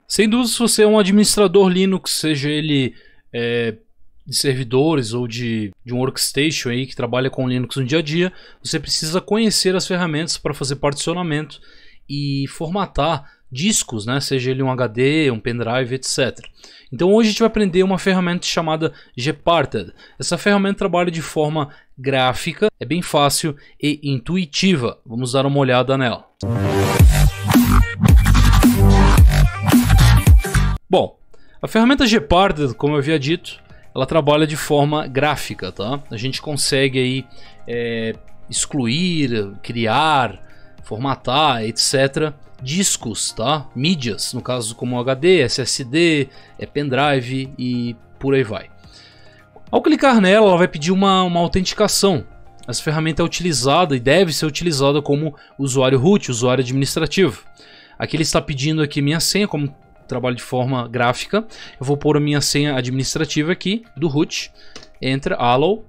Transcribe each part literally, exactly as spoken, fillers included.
Sem dúvida, se você é um administrador Linux, seja ele é, de servidores ou de, de um workstation aí que trabalha com Linux no dia a dia, você precisa conhecer as ferramentas para fazer particionamento e formatar discos, né? Seja ele um H D, um pendrive, etcétera. Então hoje a gente vai aprender uma ferramenta chamada Gparted. Essa ferramenta trabalha de forma gráfica, é bem fácil e intuitiva. Vamos dar uma olhada nela. Bom, a ferramenta Gparted, como eu havia dito, ela trabalha de forma gráfica, tá? A gente consegue aí é, excluir, criar, formatar, etcétera discos, tá? Mídias, no caso como H D, S S D, é pendrive e por aí vai. Ao clicar nela, ela vai pedir uma, uma autenticação. Essa ferramenta é utilizada e deve ser utilizada como usuário root, usuário administrativo. Aqui ele está pedindo aqui minha senha, como trabalho de forma gráfica. Eu vou pôr a minha senha administrativa aqui do root, entra, allow,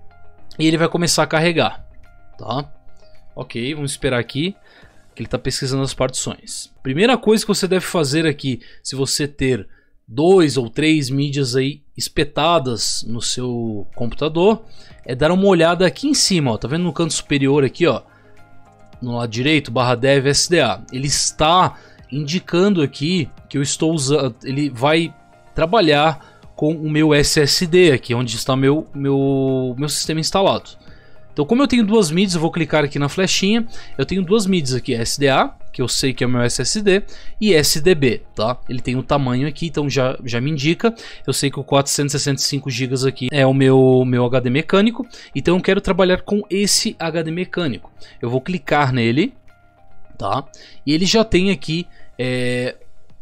e ele vai começar a carregar, tá? Ok, vamos esperar aqui que ele está pesquisando as partições. Primeira coisa que você deve fazer aqui, se você ter dois ou três mídias aí espetadas no seu computador, é dar uma olhada aqui em cima, ó, tá vendo no canto superior aqui, ó, no lado direito, barra dev S D A. Ele está indicando aqui que eu estou usando, ele vai trabalhar com o meu S S D aqui, onde está meu meu meu sistema instalado. Então, como eu tenho duas mídias, eu vou clicar aqui na flechinha. Eu tenho duas mídias aqui, S D A, que eu sei que é o meu S S D, e S D B, tá? Ele tem o tamanho aqui, então já, já me indica. Eu sei que o quatrocentos e sessenta e cinco gigas aqui é o meu, meu H D mecânico, então eu quero trabalhar com esse H D mecânico. Eu vou clicar nele, tá? E ele já tem aqui é,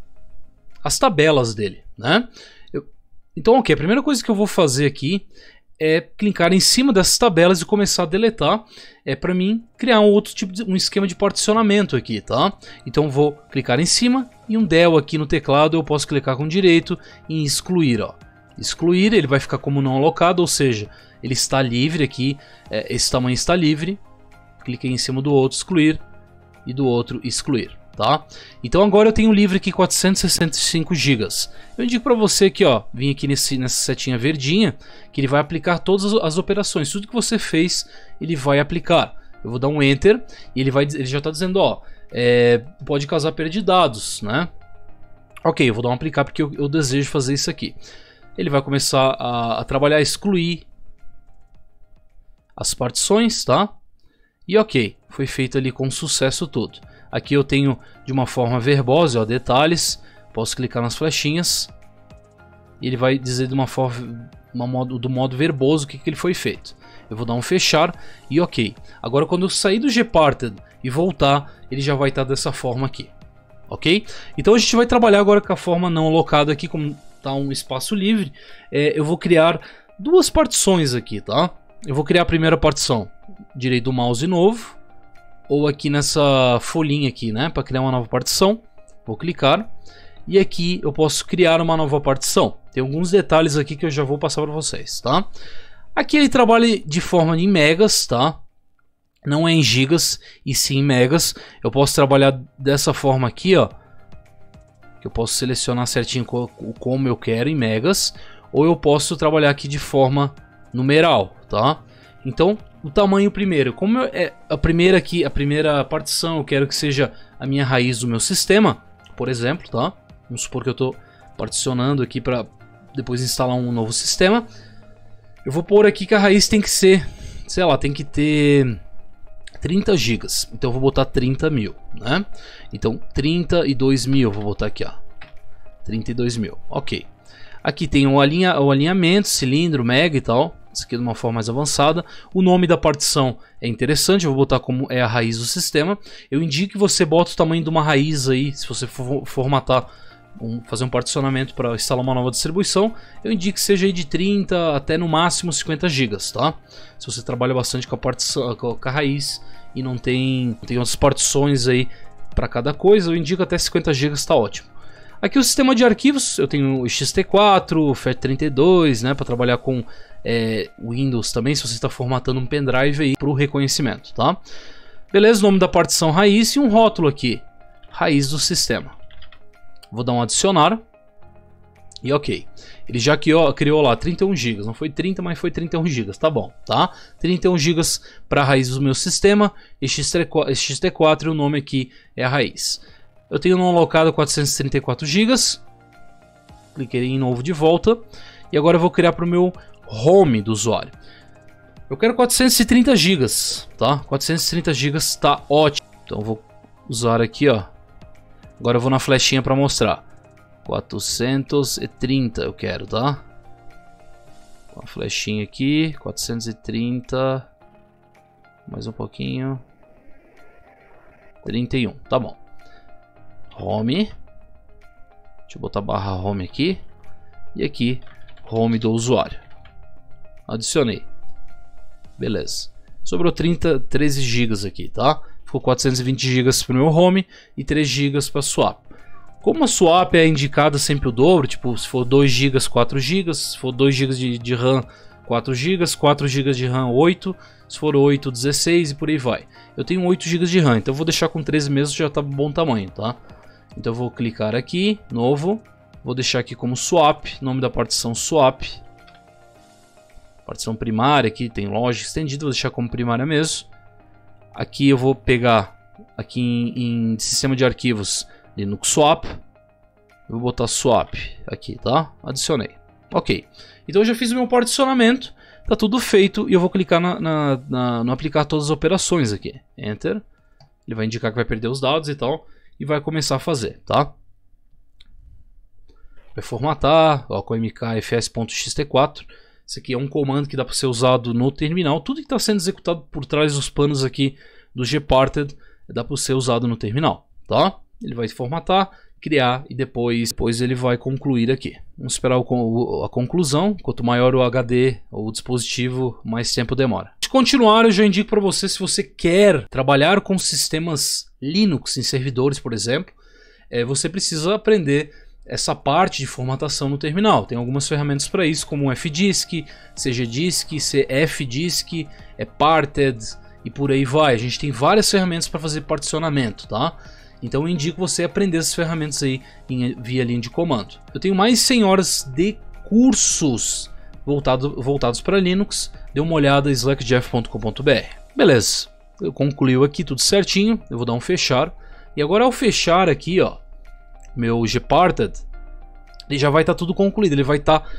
as tabelas dele, né? Eu, então, ok, a primeira coisa que eu vou fazer aqui é clicar em cima dessas tabelas e começar a deletar, é para mim criar um outro tipo de um esquema de particionamento aqui, tá? Então vou clicar em cima e um del aqui no teclado eu posso clicar com direito em excluir, ó. Excluir, ele vai ficar como não alocado, ou seja, ele está livre aqui, é, esse tamanho está livre. Cliquei em cima do outro, excluir, e do outro excluir, tá? Então agora eu tenho livre aqui quatrocentos e sessenta e cinco gigas. Eu indico para você aqui, ó, vim aqui nesse, nessa setinha verdinha, que ele vai aplicar todas as, as operações, tudo que você fez, ele vai aplicar. Eu vou dar um enter e ele vai, ele já está dizendo, ó, é, pode causar perda de dados, né? Ok, eu vou dar um aplicar porque eu, eu desejo fazer isso aqui. Ele vai começar a, a trabalhar, excluir as partições, tá? E ok, foi feito ali com sucesso tudo. Aqui eu tenho de uma forma verbosa, ó, detalhes. Posso clicar nas flechinhas e ele vai dizer de uma forma, uma modo, do modo verboso o que, que ele foi feito. Eu vou dar um fechar e ok. Agora quando eu sair do Gparted e voltar, ele já vai estar dessa forma aqui. Ok? Então a gente vai trabalhar agora com a forma não alocada aqui, como está um espaço livre. É, eu vou criar duas partições aqui, tá? Eu vou criar a primeira partição, direito do mouse novo, ou aqui nessa folhinha aqui, né, para criar uma nova partição. Vou clicar e aqui eu posso criar uma nova partição. Tem alguns detalhes aqui que eu já vou passar para vocês, tá? Aqui ele trabalha de forma em megas, tá? Não é em gigas e sim em megas. Eu posso trabalhar dessa forma aqui, ó, que eu posso selecionar certinho como eu quero em megas, ou eu posso trabalhar aqui de forma numeral, tá? Então, o tamanho primeiro, como eu, é a primeira aqui, a primeira partição, eu quero que seja a minha raiz do meu sistema, por exemplo, tá? Vamos supor que eu estou particionando aqui para depois instalar um novo sistema. Eu vou pôr aqui que a raiz tem que ser, sei lá, tem que ter trinta gigas. Então eu vou botar trinta mil, né? Então trinta e dois mil, vou botar aqui, ó. trinta e dois mil, ok. Aqui tem o, alinha, o alinhamento, cilindro, mega e tal. Isso aqui de uma forma mais avançada. O nome da partição é interessante, eu vou botar como é a raiz do sistema. Eu indico que você bota o tamanho de uma raiz aí, se você for formatar, um, fazer um particionamento para instalar uma nova distribuição. Eu indico que seja aí de trinta até no máximo cinquenta gigas, tá? Se você trabalha bastante com a, partição, com a raiz e não tem, tem umas partições aí para cada coisa, eu indico até cinquenta gigas, está ótimo. Aqui o sistema de arquivos, eu tenho o X T quatro, o F A T trinta e dois, né, para trabalhar com é, Windows também, se você está formatando um pendrive aí para o reconhecimento, tá? Beleza, nome da partição raiz e um rótulo aqui, raiz do sistema. Vou dar um adicionar. E ok. Ele já criou, criou lá trinta e um gigas. Não foi trinta, mas foi trinta e um gigas. Tá bom, tá? trinta e um gigas para a raiz do meu sistema. E X T quatro e o nome aqui é a raiz. Eu tenho não alocado quatrocentos e trinta e quatro gigas. Cliquei em novo de volta. E agora eu vou criar para o meu home do usuário. Eu quero quatrocentos e trinta gigas, tá? quatrocentos e trinta gigas tá ótimo. Então eu vou usar aqui, ó. Agora eu vou na flechinha para mostrar. quatrocentos e trinta eu quero, tá? Com a flechinha aqui, quatrocentos e trinta. Mais um pouquinho. trinta e um, tá bom. Home. Deixa eu botar barra home aqui. E aqui, home do usuário. Adicionei. Beleza. Sobrou trinta, treze gigas aqui, tá? Ficou quatrocentos e vinte gigas para o meu home e três gigas para swap. Como a swap é indicada sempre o dobro, tipo, se for dois gigas, quatro gigas, se for dois gigas de, de RAM, quatro gigas, quatro gigas de RAM, oito, se for oito, dezesseis e por aí vai. Eu tenho oito gigas de RAM, então eu vou deixar com treze mesmo, já tá bom tamanho, tá? Então eu vou clicar aqui, novo, vou deixar aqui como swap, nome da partição swap. Partição primária aqui, tem loja estendida, vou deixar como primária mesmo. Aqui eu vou pegar, aqui em, em sistema de arquivos, Linux Swap. Eu vou botar Swap aqui, tá? Adicionei. Ok. Então eu já fiz o meu particionamento, tá tudo feito e eu vou clicar na, na, na, no aplicar todas as operações aqui. Enter. Ele vai indicar que vai perder os dados e tal, e vai começar a fazer, tá? Vai formatar, ó, com mkfs.xt quatro. Esse aqui é um comando que dá para ser usado no terminal. Tudo que está sendo executado por trás dos panos aqui do Gparted dá para ser usado no terminal, tá? Ele vai formatar, criar e depois, depois ele vai concluir aqui. Vamos esperar o, a conclusão. Quanto maior o H D ou o dispositivo, mais tempo demora. De continuar, eu já indico para você, se você quer trabalhar com sistemas Linux em servidores, por exemplo, é, você precisa aprender essa parte de formatação no terminal. Tem algumas ferramentas para isso, como o Fdisk, CGDisk, Fdisk, é Parted e por aí vai. A gente tem várias ferramentas para fazer particionamento, tá? Então eu indico você aprender essas ferramentas aí em, via linha de comando. Eu tenho mais de cem horas de cursos voltado, voltados para Linux. Dê uma olhada em slack jeff ponto com ponto br. Beleza, eu concluiu aqui tudo certinho. Eu vou dar um fechar. E agora ao fechar aqui, ó, meu Gparted, ele já vai estar tá tudo concluído. Ele vai estar tá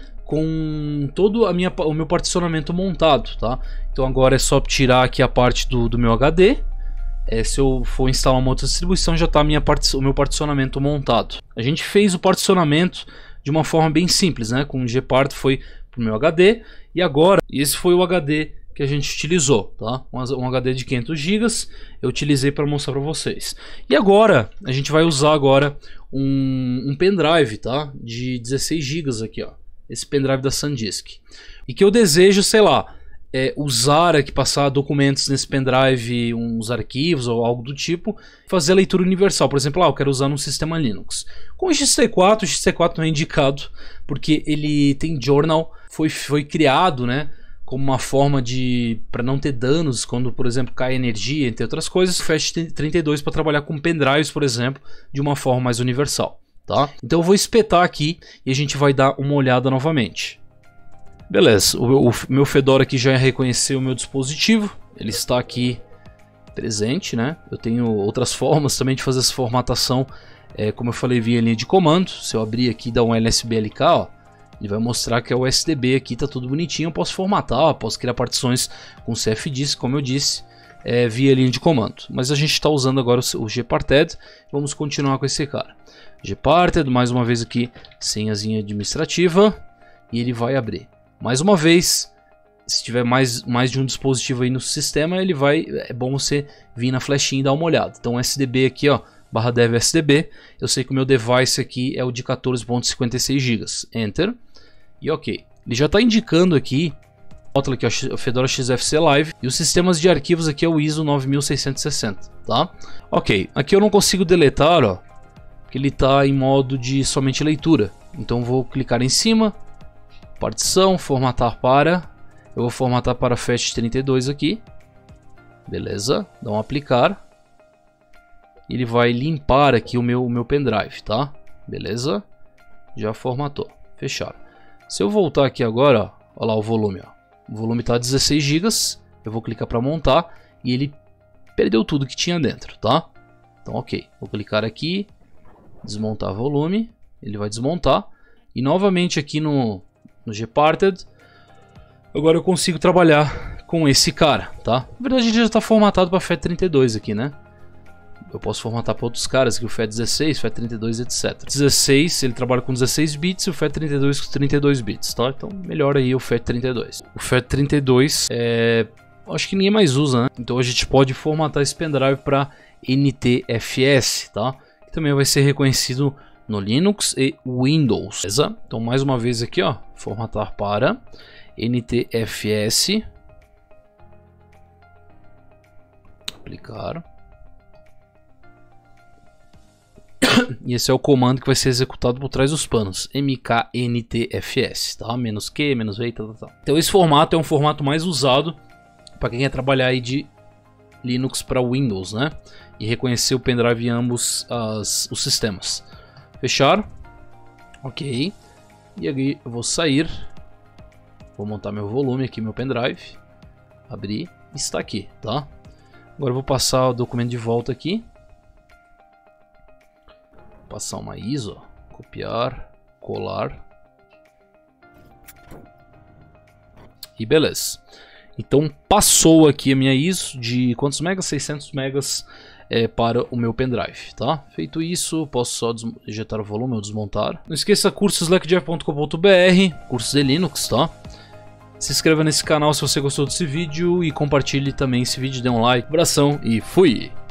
com todo a minha, o meu particionamento montado, tá? Então agora é só tirar aqui a parte do, do meu H D. É, se eu for instalar uma outra distribuição, já está o meu particionamento montado. A gente fez o particionamento de uma forma bem simples, né? Com o Gparted foi para o meu H D. E agora, esse foi o H D que a gente utilizou, tá? Um H D de quinhentos gigas, eu utilizei para mostrar para vocês. E agora, a gente vai usar agora um, um pendrive, tá? De dezesseis gigas aqui, ó. Esse pendrive da SanDisk. E que eu desejo, sei lá, é, usar aqui, passar documentos nesse pendrive, uns arquivos ou algo do tipo, fazer a leitura universal. Por exemplo, ah, eu quero usar num sistema Linux. Com o X T quatro, o X T quatro não é indicado, porque ele tem journal, foi, foi criado, né? Como uma forma de para não ter danos quando, por exemplo, cai energia, entre outras coisas. O Fast trinta e dois para trabalhar com pendrives, por exemplo, de uma forma mais universal, tá? Então eu vou espetar aqui e a gente vai dar uma olhada novamente. Beleza, o, o meu Fedora aqui já reconheceu o meu dispositivo, ele está aqui presente, né? Eu tenho outras formas também de fazer essa formatação, é, como eu falei, via linha de comando. Se eu abrir aqui e dar um L S B L K, ó, ele vai mostrar que é o S D B aqui, tá tudo bonitinho. Eu posso formatar, posso criar partições com Cfdisk, como eu disse, é, via linha de comando. Mas a gente está usando agora o, o Gparted. Vamos continuar com esse cara. Gparted, mais uma vez aqui, senhazinha administrativa, e ele vai abrir. Mais uma vez, se tiver mais, mais de um dispositivo aí no sistema, ele vai, é bom você vir na flechinha e dar uma olhada. Então S D B aqui, ó, barra dev S D B, eu sei que o meu device aqui é o de quatorze ponto cinquenta e seis gigas. Enter. E ok. Ele já está indicando aqui, rótulo aqui, o Fedora X F C Live, e os sistemas de arquivos aqui é o I S O nove mil seiscentos e sessenta, tá? Ok. Aqui eu não consigo deletar, ó, porque ele está em modo de somente leitura. Então vou clicar em cima, partição, formatar para, eu vou formatar para Fast trinta e dois aqui. Beleza, dá um aplicar. Ele vai limpar aqui o meu, o meu pendrive, tá? Beleza? Já formatou. Fecharam. Se eu voltar aqui agora, ó, olha lá o volume. Ó. O volume está dezesseis gigas. Eu vou clicar para montar e ele perdeu tudo que tinha dentro, tá? Então, ok. Vou clicar aqui, desmontar volume. Ele vai desmontar. E novamente aqui no, no Gparted, agora eu consigo trabalhar com esse cara, tá? Na verdade, ele já está formatado para F A T trinta e dois aqui, né? Eu posso formatar para outros caras aqui, o F A T dezesseis, F A T trinta e dois, etcétera. dezesseis, ele trabalha com dezesseis bits e o F A T trinta e dois com trinta e dois bits, tá? Então, melhor aí o F A T trinta e dois. O F A T trinta e dois é... acho que ninguém mais usa, né? Então a gente pode formatar esse pendrive para N T F S, tá? Que também vai ser reconhecido no Linux e Windows, beleza? Então mais uma vez aqui, ó, formatar para N T F S, aplicar, e esse é o comando que vai ser executado por trás dos panos, mkntfs, tá? Menos Q, menos V, tal, tal. Então esse formato é um formato mais usado para quem quer trabalhar aí de Linux para Windows, né? E reconhecer o pendrive em ambos as, os sistemas. Fechar. Ok. E aí eu vou sair. Vou montar meu volume aqui, meu pendrive. Abrir. Está aqui, tá? Agora eu vou passar o documento de volta aqui. Passar uma I S O. Copiar. Colar. E beleza. Então passou aqui a minha I S O de quantos megas? seiscentos megas é, para o meu pendrive, tá? Feito isso, posso só ejetar o volume ou desmontar. Não esqueça cursos slack jeff ponto com ponto br, cursos de Linux, tá? Se inscreva nesse canal se você gostou desse vídeo e compartilhe também esse vídeo, dê um like. Abração e fui!